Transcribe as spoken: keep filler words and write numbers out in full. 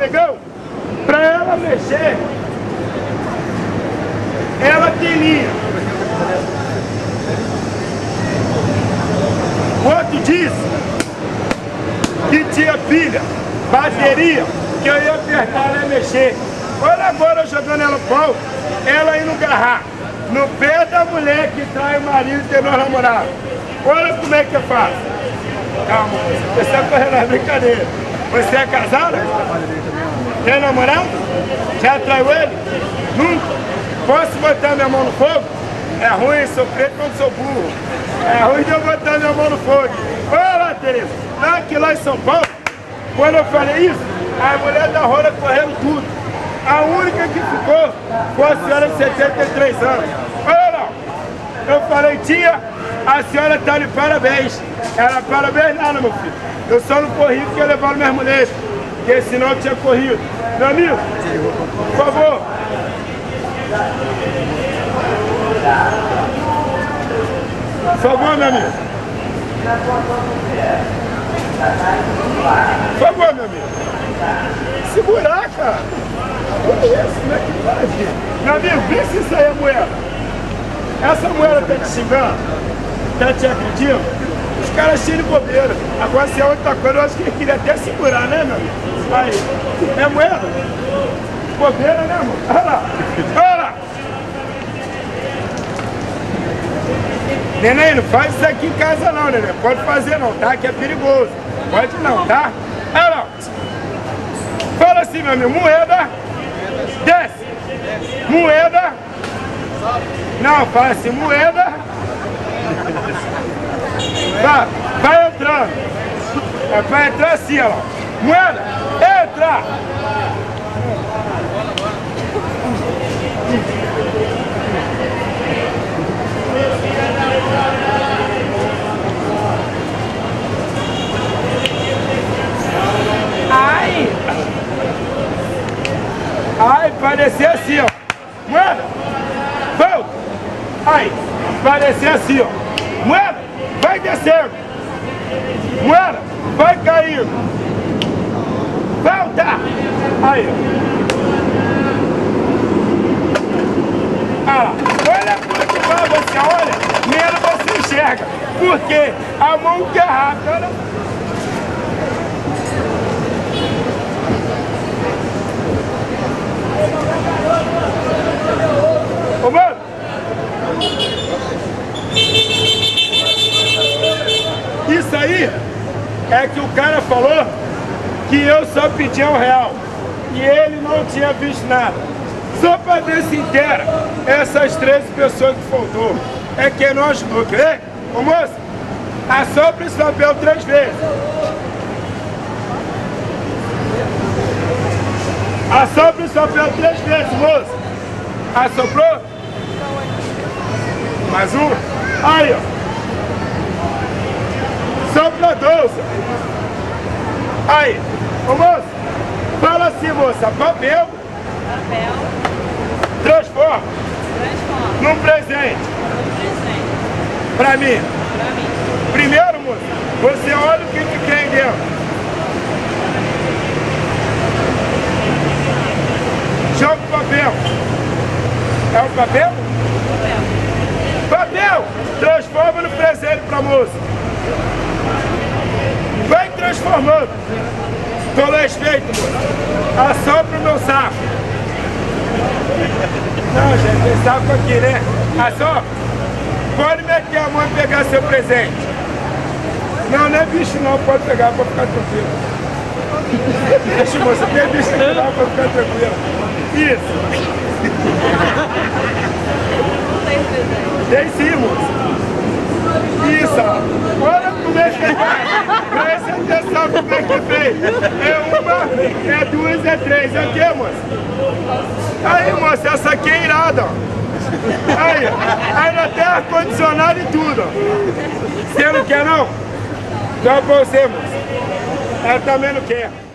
negão, pra ela mexer, ela tem linha. O outro disse que tinha pilha, bateria, que eu ia apertar ela e mexer. Olha agora eu jogando ela no pau, ela indo agarrar no pé da mulher que trai o marido e tem meu namorado. Olha como é que eu faço. Calma, você está correndo a brincadeira. Você é casada? Tem namorado? Já traiu ele? Nunca. Posso botar minha mão no fogo? É ruim, sou preto quando sou burro. É ruim de eu botar minha mão no fogo. Olha lá, Tereza. Lá que lá em São Paulo, quando eu falei isso, a mulher da roda correndo tudo. A única que ficou foi a senhora de setenta e três anos. Olha lá. Eu falei, tia, a senhora está de parabéns. Ela, parabéns nada, meu filho. Eu só não corri porque eu levaram minhas mulheres. Porque senão eu tinha corrido. Meu amigo, por favor. Por favor, meu amigo. Por favor, meu amigo. Segurar, cara. Olha isso, como é que pode? Meu amigo, vê se isso aí é moeda. Essa moeda tá te xingando, tá te acreditando? Os caras cheios de bobeira. Agora, se é outra coisa, eu acho que ele queria até segurar, né, meu amigo? Aí, é moeda? Bobeira, né, amor? Olha lá, olha lá. Neném, não faz isso aqui em casa não, neném. Pode fazer não, tá? Que é perigoso. Pode não, tá? Olha lá. Fala assim, meu amigo, moeda, desce. Moeda. Não, fala assim, moeda. Vai, vai entrando. É pra entrar assim, ó. Moeda, entra! Ai! Ai, parecer assim, ó. Moeda, volta! Aí, parecer assim, ó. Moeda, vai descendo. Moeda, vai caindo. Volta! Aí, ah, olha quanto mais você olha, menos você enxerga. Porque a mão que é rápida, olha. Ô, mano! Isso aí é que o cara falou que eu só pedi um real e ele não tinha visto nada. Só para ver se inteira essas treze pessoas que faltou é quem não ajudou, quer ver? Ô moça, assopra esse papel três vezes. Assopra esse papel três vezes, moça. Assoprou? Mais um? Aí, ó. Sopra doce. Aí, ô moça, fala assim, moça, papel. Papel. Transforma. Transforma. Num presente. Num presente. Pra mim. Pra mim. Primeiro, moça, você olha o que, que tem dentro. Joga o papel. É o papel? Papel. Papel! Transforma no presente pra moça. Vai transformando. Com respeito, moça. Assopra o meu saco. Não, gente, tem saco aqui, né? Assopra. Pode meter a mão e pegar seu presente. Não, não é bicho não, pode pegar, pode ficar tranquilo. Deixa, moça, tem bicho não, pode ficar tranquilo. Isso. Não tem presente. Tem sim, moça. Isso, ó. Olha como é que faz. Preste atenção como é que fez. É uma, é duas, é três. É o que, moça? Aí, moça, essa aqui é irada, ó. Aí, ainda tem ar-condicionado e tudo, ó. Você não quer, não? Dá pra você, moça. Ela também não quer.